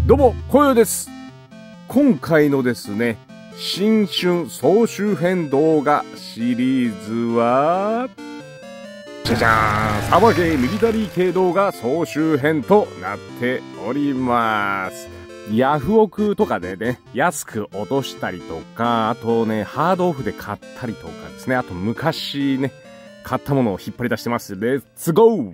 どうも、こよです。今回のですね、新春総集編動画シリーズは、じゃじゃーん、サバゲーミリタリー系動画総集編となっております。ヤフオクとかでね、安く落としたりとか、あとね、ハードオフで買ったりとかですね、あと昔ね、買ったものを引っ張り出してます。レッツゴー！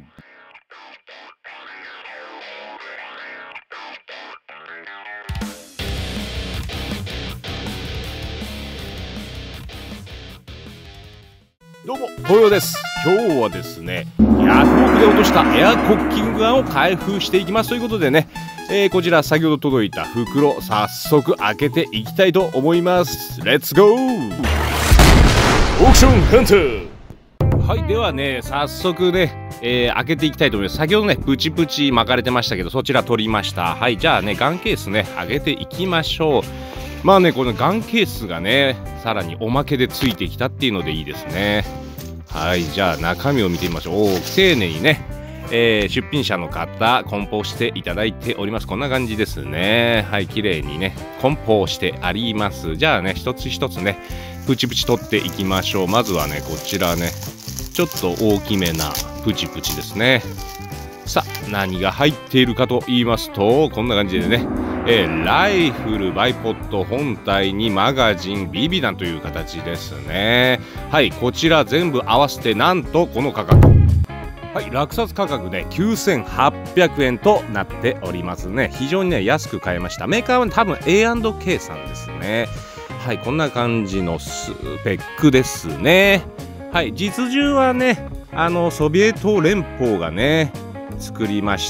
どうも、東洋です。今日はですね、ヤフオクで落としたエアコッキングガンを開封していきますということでね、こちら先ほど届いた袋、早速開けていきたいと思います。レッツゴー！オークションハンター！はい、ではね、早速ね、開けていきたいと思います。先ほどね、プチプチ巻かれてましたけど、そちら取りました。はい、じゃあね、ガンケースね、開けていきましょう。まあね、このガンケースがね、さらにおまけでついてきたっていうのでいいですね。はい、じゃあ中身を見てみましょう。丁寧にね、出品者の方、梱包していただいております。こんな感じですね。はい、綺麗にね、梱包してあります。じゃあね、一つ一つね、プチプチ取っていきましょう。まずはね、こちらね、ちょっと大きめなプチプチですね。さあ、何が入っているかと言いますと、こんな感じでね、ライフル、バイポッド本体にマガジン、BB弾という形ですね。はい、こちら全部合わせてなんとこの価格。はい、落札価格で9800円となっておりますね。非常にね、安く買えました。メーカーは多分 A&K さんですね。はい、こんな感じのスペックですね。はい、実銃はね、ソビエト連邦がね、作りました、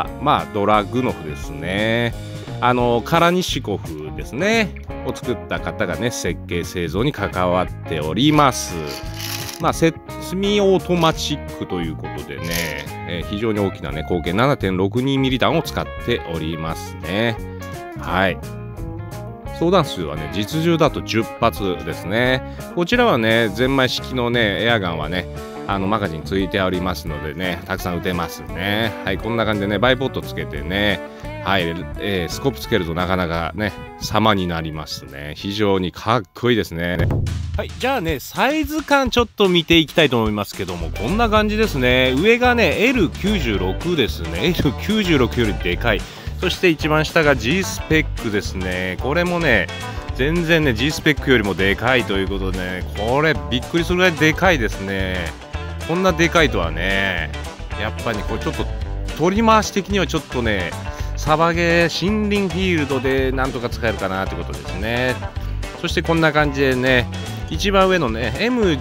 まあ、ドラグノフですね。カラニシコフですねを作った方がね、設計製造に関わっております。まあ、セミオートマチックということでね、非常に大きなね、口径 7.62 ミリ弾を使っておりますね。はい。装弾数はね、実銃だと10発ですね。こちらはね、ゼンマイ式のね、エアガンはね、マガジンついておりますのでね、たくさん撃てますね。はい、こんな感じでね、バイポットつけてね、はい、スコープつけるとなかなかね、様になりますね。非常にかっこいいですね。はい、じゃあね、サイズ感ちょっと見ていきたいと思いますけども、こんな感じですね。上がね、L96 ですね。L96 よりでかい。そして一番下が G スペックですね。これもね、全然ね、G スペックよりもでかいということでね、これびっくりするぐらいでかいですね。こんなでかいとはね、やっぱりこれちょっと取り回し的にはちょっとね、サバゲー森林フィールドでなんとか使えるかなってことですね。そしてこんな感じでね、一番上のね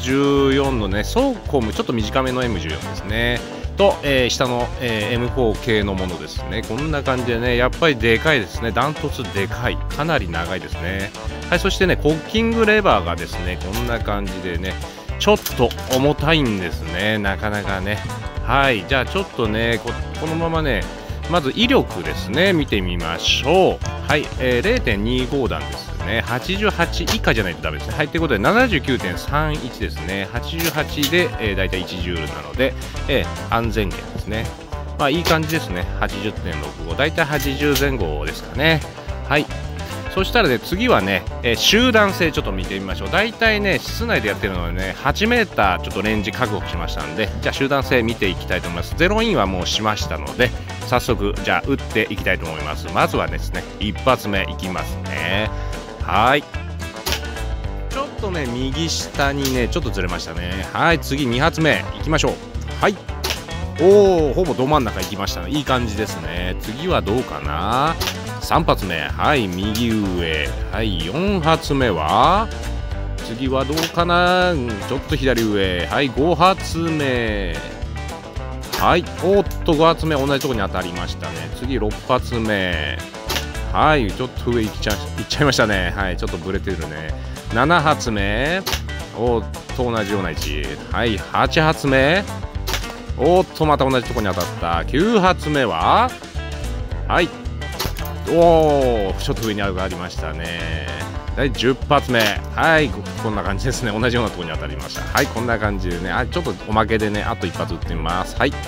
M14 のねソーコム、ちょっと短めの M14 ですねと、下の、M4 系のものですね。こんな感じでね、やっぱりでかいですね。ダントツでかい、かなり長いですね。はい、そしてね、コッキングレバーがですね、こんな感じでね、ちょっと重たいんですね、なかなかね。はい、じゃあちょっとね、このままね、まず威力ですね、見てみましょう。はい、0.25 弾ですね。88以下じゃないとダメですね。はい、ということで 79.31 ですね。88で、だいたい1ジュールなので、安全圏ですね。まあいい感じですね。80.65、だいたい80前後ですかね。はい。そしたらね、次はね、集団性ちょっと見てみましょう。だいたいね、室内でやってるのでね、8メーターちょっとレンジ確保しましたんで、じゃあ集団性見ていきたいと思います。ゼロインはもうしましたので、早速、じゃあ撃っていきたいと思います。まずはですね、一発目いきますね。はい。ちょっとね、右下にね、ちょっとずれましたね。はい、次2発目いきましょう。はい。おー、ほぼど真ん中いきましたね。いい感じですね。次はどうかな。3発目、はい、右上。はい、4発目は次はどうかな。ちょっと左上。はい、5発目。はい、おっと5発目同じところに当たりましたね。次6発目。はい、ちょっと上行っちゃいましたね。はい、ちょっとブレてるね。7発目。おっと同じような位置。はい、8発目。おっとまた同じところに当たった。9発目ははい、おお、ちょっと上に上がりましたね。はい、10発目。はい、こんな感じですね。同じようなところに当たりました。はい、こんな感じでね、ちょっとおまけでね、あと1発撃ってみます。はい。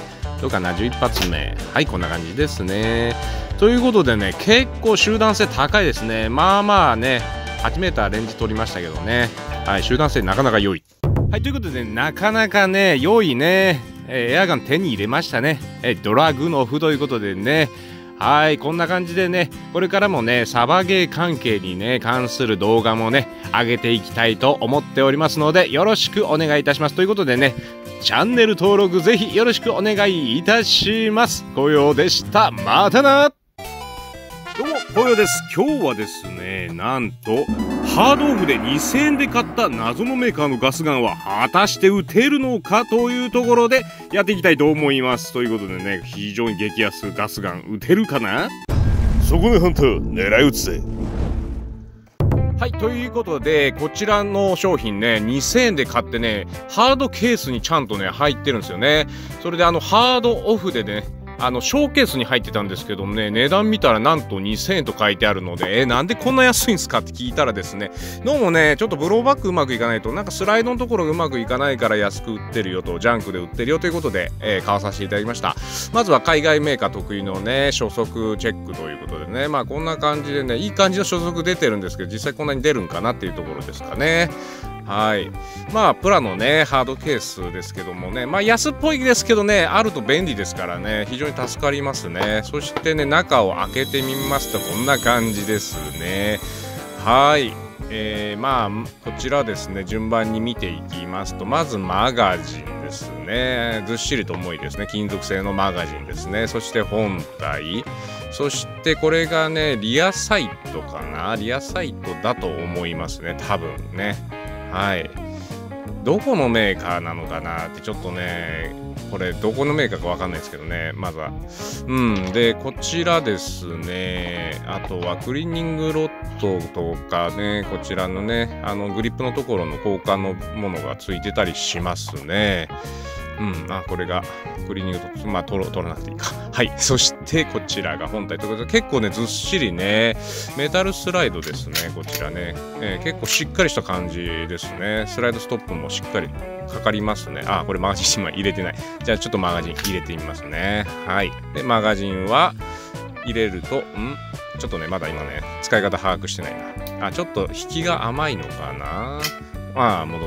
どうかな、11発目。はい、こんな感じですね。ということでね、結構集団性高いですね。まあまあね、8メーターレンジ取りましたけどね。はい、集団性なかなか良い。はい、ということで、なかなかね、良いね、エアガン手に入れましたね。ドラグノフということでね。はい、こんな感じでね、これからもね、サバゲー関係にね、関する動画もね、上げていきたいと思っておりますので、よろしくお願いいたします。ということでね、チャンネル登録ぜひよろしくお願いいたします。紅葉でした。またな。どうも、紅葉です。今日はですね、なんと、ハードオフで2000円で買った謎のメーカーのガスガンは果たして撃てるのかというところでやっていきたいと思います。ということでね、非常に激安ガスガン撃てるかな？そこでハンター狙い撃つぜ。はい、ということで、こちらの商品ね、2000円で買ってね、ハードケースにちゃんとね、入ってるんですよね。それでハードオフでね、ショーケースに入ってたんですけどもね、値段見たらなんと2000円と書いてあるので、なんでこんな安いんすかって聞いたらですね、どうもね、ちょっとブローバックうまくいかないと、なんかスライドのところうまくいかないから安く売ってるよと、ジャンクで売ってるよということで、買わさせていただきました。まずは海外メーカー特有のね、初速チェックということでね、まあこんな感じでね、いい感じの初速出てるんですけど、実際こんなに出るんかなっていうところですかね。はい。まあ、プラのね、ハードケースですけどもね、まあ、安っぽいですけどね、あると便利ですからね、非常に助かりますね。そしてね、中を開けてみますと、こんな感じですね。はい。まあ、こちらですね、順番に見ていきますと、まずマガジンですね。ずっしりと重いですね。金属製のマガジンですね。そして本体。そしてこれがね、リアサイトかな。リアサイトだと思いますね、多分ね。はい、どこのメーカーなのかなってちょっとね、これどこのメーカーかわかんないですけどね、まずはでこちらですね、あとはクリーニングロッドとかね、こちらのねグリップのところの交換のものがついてたりしますね。これがクリーニングと、まあ取らなくていいか。はい。そしてこちらが本体ということで、結構ね、ずっしりね、メタルスライドですね、こちらね。結構しっかりした感じですね。スライドストップもしっかりかかりますね。これマガジン今入れてない。じゃあちょっとマガジン入れてみますね。はい。で、マガジンは入れると、ちょっとね、まだ今ね、使い方把握してないな。ちょっと引きが甘いのかな。戻った。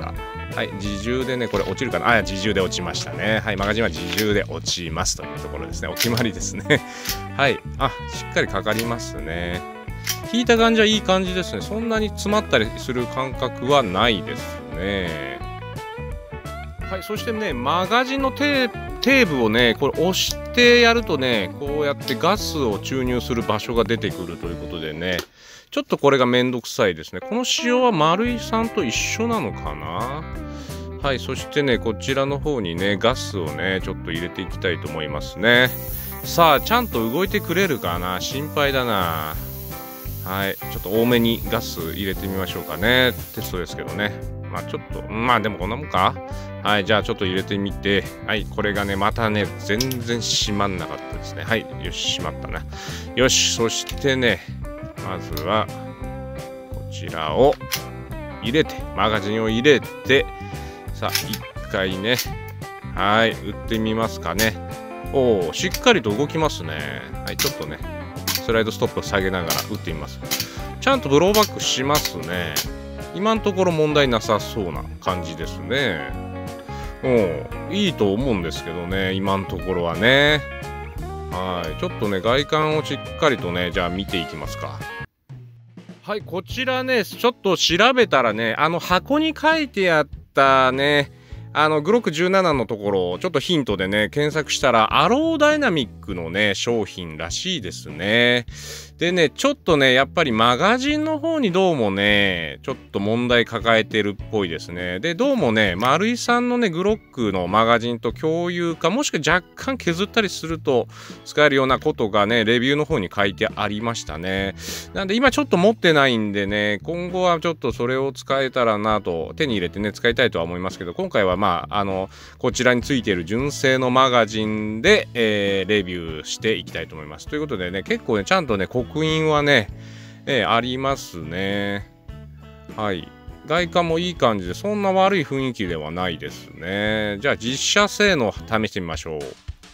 はい、自重でね、これ落ちるかな。自重で落ちましたね。はい、マガジンは自重で落ちますというところですね。お決まりですね。はい、しっかりかかりますね。引いた感じはいい感じですね。そんなに詰まったりする感覚はないですね。はい、そしてね、マガジンのテーブをね、これ押してやるとね、こうやってガスを注入する場所が出てくるということでね、ちょっとこれがめんどくさいですね。この仕様は丸井さんと一緒なのかな。はい、そしてね、こちらの方にね、ガスをね、ちょっと入れていきたいと思いますね。さあ、ちゃんと動いてくれるかな。心配だな。はい、ちょっと多めにガス入れてみましょうかね。テストですけどね。ちょっと、でもこんなもんか。はい、じゃあちょっと入れてみて、はい、これがね、またね、全然閉まんなかったですね。はい、よし、閉まったな。よし、そしてね、まずは、こちらを入れて、マガジンを入れて、さあ、一回ね、はい、打ってみますかね。しっかりと動きますね。はい、ちょっとね、スライドストップを下げながら打ってみます。ちゃんとブローバックしますね。今のところ問題なさそうな感じですね。いいと思うんですけどね、今のところはね。はい、ちょっとね、外観をしっかりとね、じゃあ見ていきますか。はい、こちらね、ちょっと調べたらね、箱に書いてあったね、グロック17のところをちょっとヒントでね、検索したら、アローダイナミックのね、商品らしいですね。でね、ちょっとね、やっぱりマガジンの方にどうもね、ちょっと問題抱えてるっぽいですね。で、どうもね、丸井さんのね、グロックのマガジンと共有か、もしくは若干削ったりすると使えるようなことがね、レビューの方に書いてありましたね。なんで今ちょっと持ってないんでね、今後はちょっとそれを使えたらなと、手に入れてね、使いたいとは思いますけど、今回はこちらについている純正のマガジンで、レビューしていきたいと思います。ということでね、結構ね、ちゃんとね、刻印はね、ありますね。はい。外観もいい感じで、そんな悪い雰囲気ではないですね。じゃあ、実写性能を試してみましょう。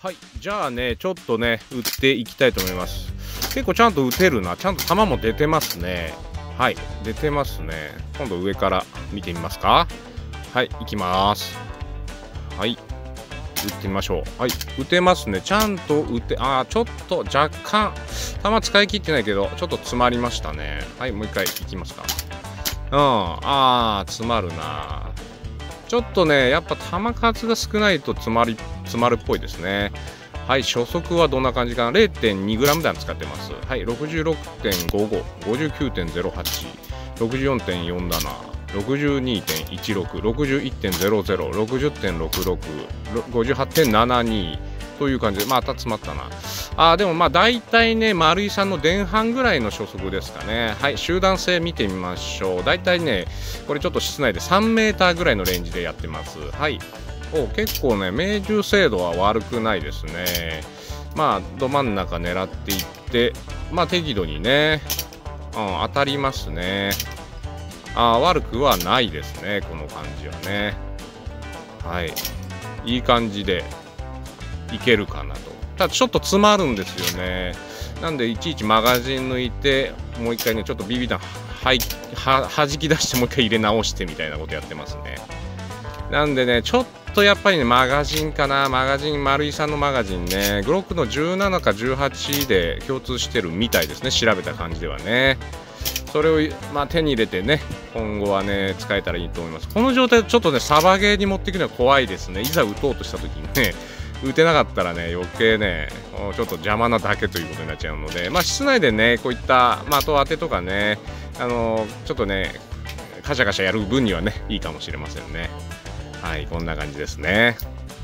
はい、じゃあね、ちょっとね、打っていきたいと思います。結構ちゃんと打てるな。ちゃんと球も出てますね。はい、出てますね。今度上から見てみますか。はい、行きます。はい、打ってみましょう。はい、打てますね。ちゃんと打て、ちょっと若干、球使い切ってないけど、ちょっと詰まりましたね。はい、もう一回行きますか。詰まるな。ちょっとね、やっぱ球数が少ないと詰まるっぽいですね。はい、初速はどんな感じかな。 0.2g 弾使ってます。はい、66.55、59.08、64.47、62.16、61.00、60.66、58.72という感じで、また詰まったな。でもまあ大体ね、丸井さんの前半ぐらいの初速ですかね。はい、集団性見てみましょう。大体ね、これちょっと室内で3メーターぐらいのレンジでやってます。はい。結構ね、命中精度は悪くないですね。まあ、ど真ん中狙っていって、まあ、適度にね、当たりますね。悪くはないですね、この感じはね。はい。いい感じでいけるかなと。ただ、ちょっと詰まるんですよね。なんで、いちいちマガジン抜いて、もう一回ね、ちょっとBB弾弾き出して、もう一回入れ直してみたいなことやってますね。なんでね、ちょっとやっぱりね、マガジンかな。マガジン、丸井さんのマガジンね、グロックの17か18で共通してるみたいですね。調べた感じではね。それを、手に入れてね、今後はね、使えたらいいと思います。この状態でちょっとね、サバゲーに持っていくのは怖いですね。いざ撃とうとした時にね、撃てなかったらね、余計ね、ちょっと邪魔なだけということになっちゃうので、室内でね、こういった的当てとかね、ちょっとね、カシャカシャやる分にはね、いいかもしれませんね。はい、こんな感じですね。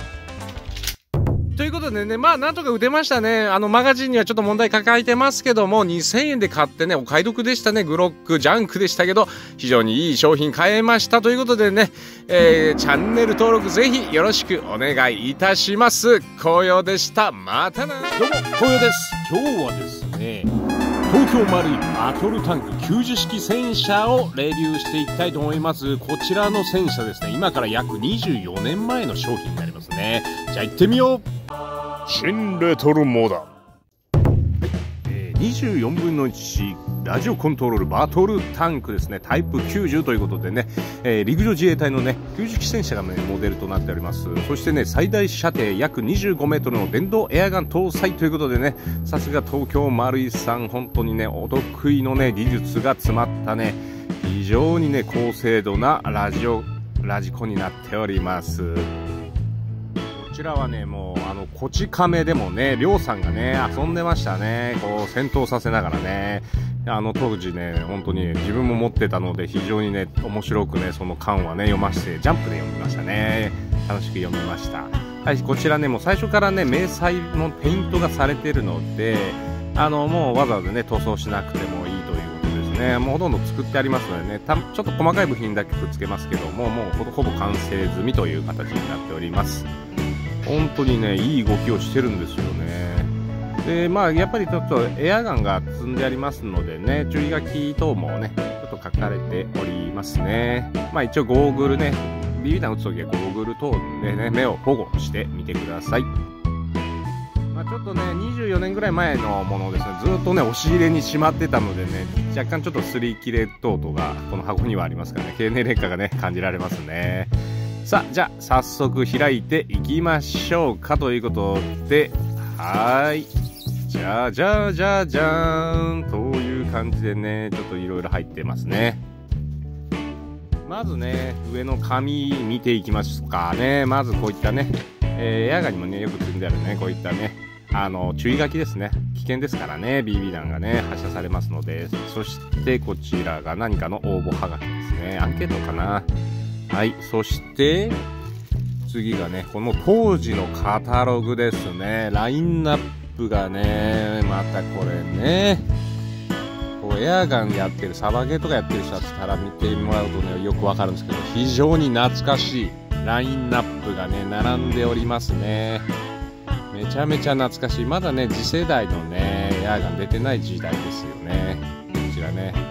ということでね、なんとか打てましたね。マガジンにはちょっと問題抱えてますけども、2000円で買ってね、お買い得でしたね。グロック、ジャンクでしたけど、非常にいい商品買えましたということでね、チャンネル登録ぜひよろしくお願いいたします。紅葉でした。またな。どうも、紅葉です。今日はですね、東京マルイバトルタンク90式戦車をレビューしていきたいと思います。こちらの戦車ですね、今から約24年前の商品になりますね。じゃあ行ってみよう。新レトロモダン、24分の1ラジオコントロールバトルタンクですね。タイプ90ということでね、陸上自衛隊のね90式戦車がねモデルとなっております。そしてね、最大射程約25メートルの電動エアガン搭載ということでね、さすが東京マルイさん、本当にねお得意のね技術が詰まったね、非常にね高精度なラジコンになっております。こちらはね、もうこち亀でもね、りょうさんがね遊んでましたね。こう戦闘させながらね、当時ね本当にね、自分も持ってたので非常にね面白くね、その巻はね読ませてジャンプで読みましたね。楽しく読みました。はい、こちらねもう最初からね迷彩のペイントがされてるので、もうわざわざね塗装しなくてもいいということですね。もうほとんど作ってありますのでね、ちょっと細かい部品だけくっつけますけども、もうほぼ完成済みという形になっております。本当にねいい動きをしてるんですよね。でやっぱりちょっとエアガンが積んでありますのでね、注意書き等もねちょっと書かれておりますね。一応ゴーグルね、BB弾撃つときはゴーグル等でね目を保護してみてください。ちょっとね24年ぐらい前のものをですね、ずっとね押し入れにしまってたのでね、若干ちょっと擦り切れ等々がこの箱にはありますからね、経年劣化がね感じられますね。さあ、じゃあ早速開いていきましょうかということで、じゃーんという感じでね、ちょっといろいろ入ってますね。まずね上の紙見ていきますかね。まずこういったね、エアガンにもねよく積んであるね、こういったね注意書きですね。危険ですからね、 BB 弾がね発射されますので。そしてこちらが何かの応募はがきですね。アンケートかな。はい、そして次がねこの当時のカタログですね。ラインナップがね、またこれね、こうエアガンやってる、サバゲーとかやってる人だったら見てもらうとねよくわかるんですけど、非常に懐かしいラインナップがね並んでおりますね。めちゃめちゃ懐かしい。まだね次世代のねエアガン出てない時代ですよね。こちらね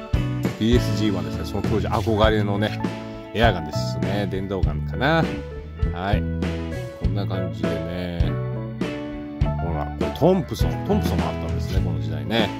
PSG はですね、その当時憧れのねエアガンですね。電動ガンかな。はい、こんな感じでね、 トンプソンもあったんですね、この時代ね。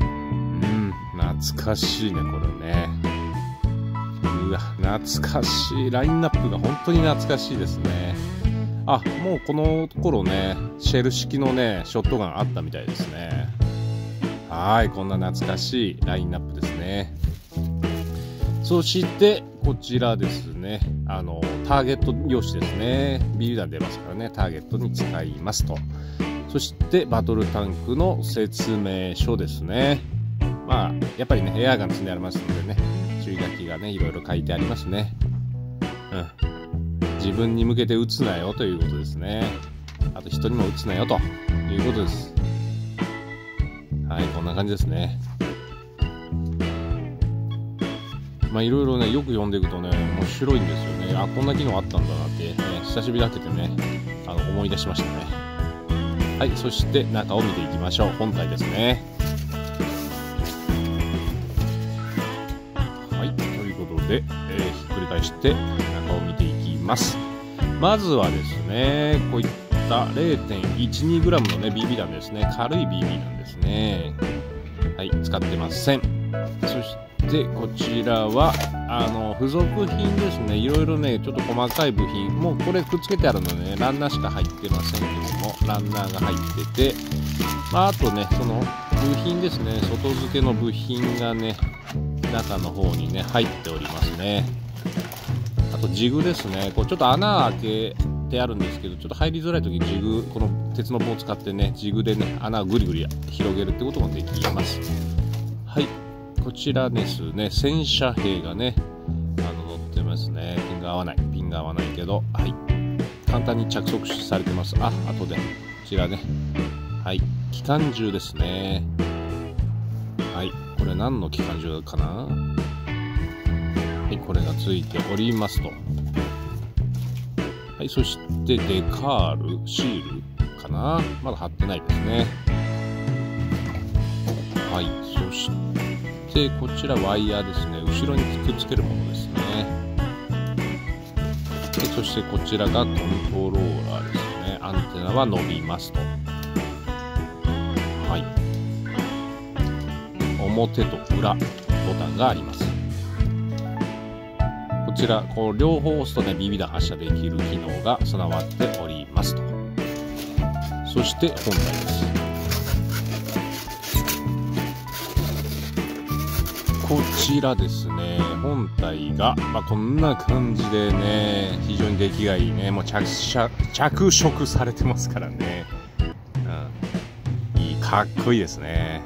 懐かしいね、これね。うわ、懐かしい。ラインナップが本当に懐かしいですね。あ、もうこの頃ね、シェル式のね、ショットガンあったみたいですね。はい、こんな懐かしいラインナップですね。そして、こちらですね、ターゲット用紙ですね。BB 弾出ますからね、ターゲットに使いますと。そして、バトルタンクの説明書ですね。まあ、やっぱりね、エアガン積んでありますのでね、注意書きがね、いろいろ書いてありますね。自分に向けて撃つなよということですね。あと人にも撃つなよということです。はい、こんな感じですね。まあいろいろね、よく読んでいくとね、面白いんですよね。あ、こんな機能あったんだなって、ね、久しぶりだけでね、思い出しましたね。はい、そして中を見ていきましょう。本体ですね。はい、ということで、ひっくり返して中を見ていきます。まずはですね、こういった 0.12g のね、BB 弾ですね。軽い BB 弾ですね。はい、使ってません。そしてこちらは付属品ですね。いろいろね、ちょっと細かい部品、もうこれくっつけてあるのでね、ランナーしか入ってませんけども、ランナーが入ってて、まあ、あとね、その部品ですね、外付けの部品がね、中の方にね、入っておりますね。あとジグですね、こうちょっと穴開けてあるんですけど、ちょっと入りづらい時にジグ、この鉄の棒を使ってね、ジグでね、穴をぐりぐり広げるってこともできます。はい、こちらですね、戦車兵がね、乗ってますね。ピンが合わないけど、はい、簡単に着色されてます。あとでこちらね、はい、機関銃ですね。はい、これ何の機関銃かな。はい、これがついておりますと。はい、そしてデカールシールかな、まだ貼ってないですね。はい、そしてこちらワイヤーですね、後ろにくっつけるものですね。でそしてこちらがコントローラーですね。アンテナは伸びますと。はい、表と裏ボタンがあります。こちらこう両方押すとね、 BB 弾発射できる機能が備わっておりますと。そして本体です。こちらですね、本体が、こんな感じでね、非常に出来がいいね。もう着色されてますからね、いい、かっこいいですね。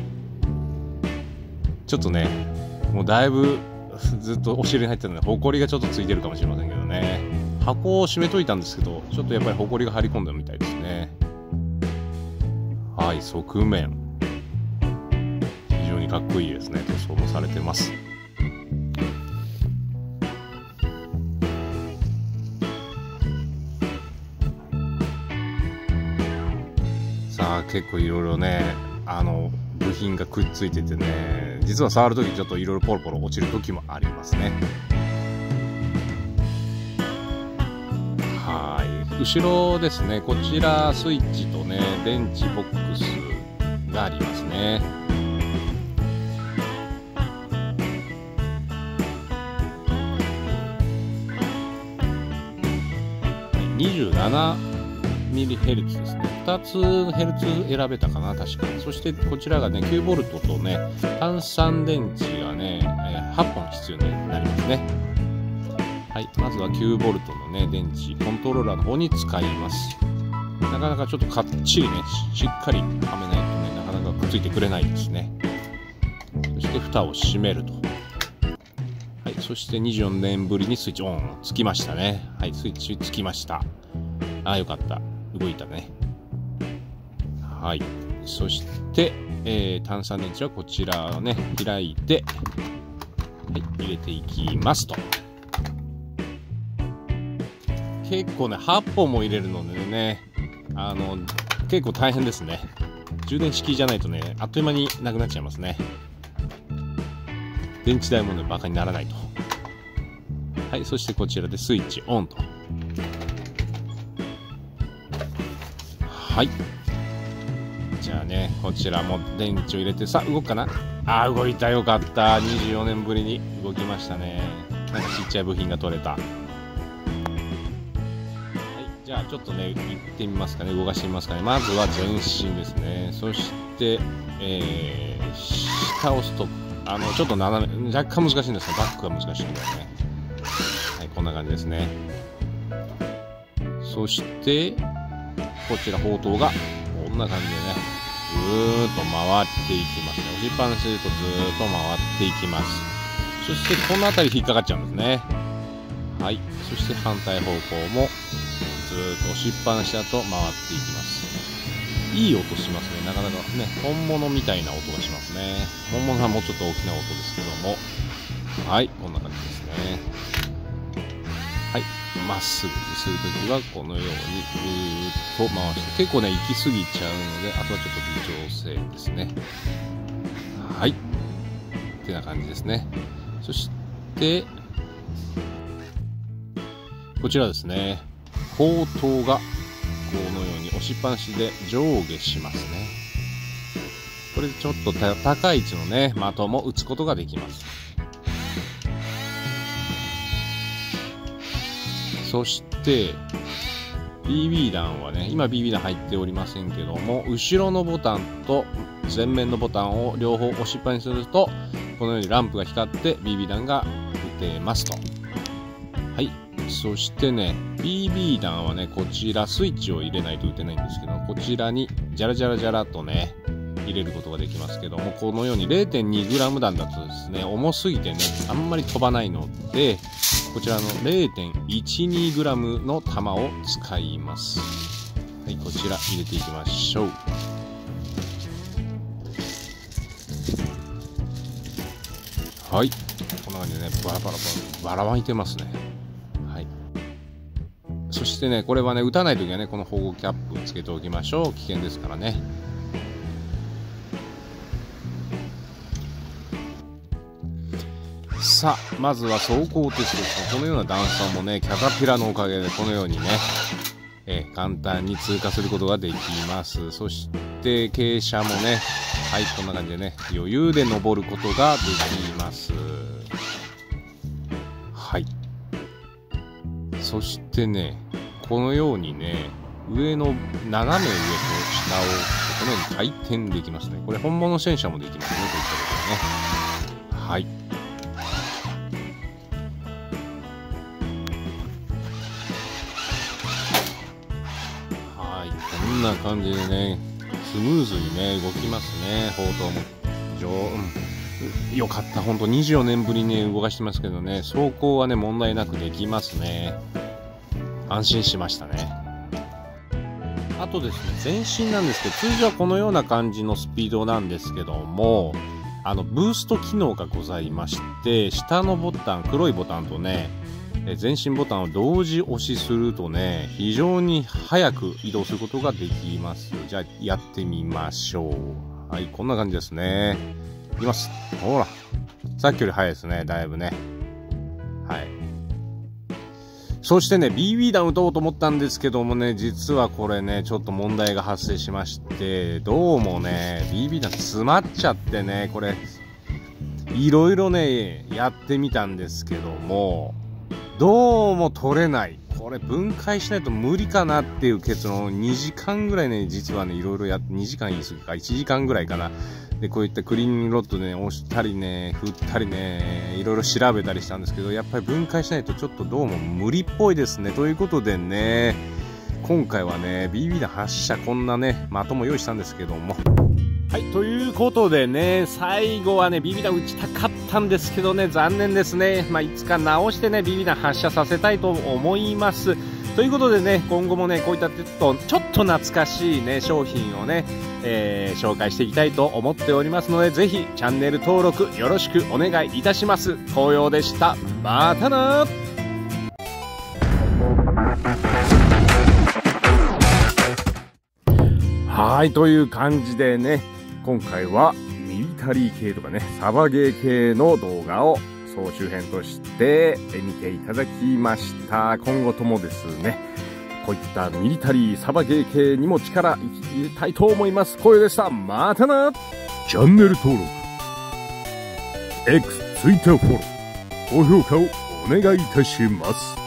ちょっとね、もうだいぶずっとお尻に入ってるので、ホコリがちょっとついてるかもしれませんけどね。箱を閉めといたんですけど、ちょっとやっぱりホコリが張り込んでるみたいですね。はい、側面非常にかっこいいですね。塗装もされてます。さあ結構いろいろね、部品がくっついててね、実は触るときちょっといろいろポロポロ落ちるときもありますね。はい、後ろですね、こちらスイッチとね、電池ボックスがありますね。27mHz ですね。2つヘルツ選べたかな、確かに。そしてこちらがね、9V とね、単3電池がね、8本必要になりますね。はい、まずは 9V のね、電池、コントローラーの方に使います。なかなかちょっとかっちりね、しっかりはめないとね、なかなかくっついてくれないですね。そして蓋を閉めると。はい、そして24年ぶりにスイッチオンつきましたね。はい、スイッチつきました。よかった。動いたね。はい。そして、単3電池はこちらをね、開いて、はい、入れていきますと。結構ね、8本も入れるのでね、結構大変ですね。充電式じゃないとね、あっという間になくなっちゃいますね。電池代もね、バカにならないと。はい、そしてこちらでスイッチオンと。はい。 ね。こちらも電池を入れて、さあ動くかな。あー、動いた。よかった。24年ぶりに動きましたね。なんかちっちゃい部品が取れた。はい、じゃあちょっとね、行ってみますかね。動かしてみますかね。まずは前進ですね。そして、下を押すと、ちょっと斜め、若干難しいんですね。バックが難しいんだよね。はい、こんな感じですね。そして、こちら砲塔が、こんな感じでね、ぐーっと回っていきますね。押しっぱなしするとずーっと回っていきます。そして、この辺り引っかかっちゃうんですね。はい。そして、反対方向も、ずーっと押しっぱなしだと回っていきます。いい音しますね。なかなかね、本物みたいな音がしますね。本物はもうちょっと大きな音ですけども。はい、こんな感じですね。はい、まっすぐにするときは、このようにぐーっと回して、結構ね、行き過ぎちゃうので、あとはちょっと微調整ですね。はい。ってな感じですね。そして、こちらですね。砲塔が、このように押しっぱなしで上下しますね。これでちょっと高い位置のね、的も打つことができます。そして、BB 弾はね、今 BB 弾入っておりませんけども、後ろのボタンと前面のボタンを両方押しっぱなしにすると、このようにランプが光って BB 弾が撃てますと。はい。そしてね、BB 弾はね、こちらスイッチを入れないと撃てないんですけど、こちらにジャラジャラジャラとね、入れることができますけども、このように 0.2g 弾だとですね、重すぎてね、あんまり飛ばないので、こちらの 0.12g の弾を使います。はい、こちら入れていきましょう。はい、こんな感じでね、ばらまいてますね。はい。そしてね、これはね、撃たないときはね、この保護キャップをつけておきましょう。危険ですからね。さあ、まずは走行テストです。このような段差もね、キャタピラのおかげでこのようにね、簡単に通過することができます。そして、傾斜もね、はい、こんな感じでね、余裕で登ることができます。はい。そしてね、このようにね、斜め上と下をこのように回転できますね。これ本物戦車もできますね、こういったことね。はい。こんな感じでね、スムーズにね、動きますね、砲塔も。よかった、ほんと24年ぶりに動かしてますけどね、走行はね、問題なくできますね。安心しましたね。あとですね、前進なんですけど、通常はこのような感じのスピードなんですけども、ブースト機能がございまして、下のボタン、黒いボタンとね、前進ボタンを同時押しするとね、非常に早く移動することができます。じゃあ、やってみましょう。はい、こんな感じですね。いきます。ほら。さっきより早いですね、だいぶね。はい。そしてね、BB 弾撃とうと思ったんですけどもね、実はこれね、ちょっと問題が発生しまして、どうもね、BB 弾詰まっちゃってね、これ、いろいろね、やってみたんですけども、どうも取れない。これ分解しないと無理かなっていう結論を2時間ぐらいね、実はね、いろいろ2時間言い過ぎか、1時間ぐらいかな。で、こういったクリーニングロッドでね、押したりね、振ったりね、いろいろ調べたりしたんですけど、やっぱり分解しないとちょっとどうも無理っぽいですね。ということでね、今回はね、BB 弾発射こんなね、的も用意したんですけども。はい、ということでね、最後はね、BB 弾撃ちたかったんですけどね、残念ですね。まあ、いつか直してね、BB 弾発射させたいと思います。ということでね、今後もね、こういったちょっと懐かしいね、商品をね、紹介していきたいと思っておりますので、ぜひチャンネル登録よろしくお願いいたします。紅葉でした。またなー。はい、という感じでね、今回はミリタリー系とかね、サバゲー系の動画を総集編として見ていただきました。今後ともですね、 こういったミリタリーサバゲー系にも力入れたいと思います。こよでした。またな。チャンネル登録、X、Twitter フォロー、高評価をお願いいたします。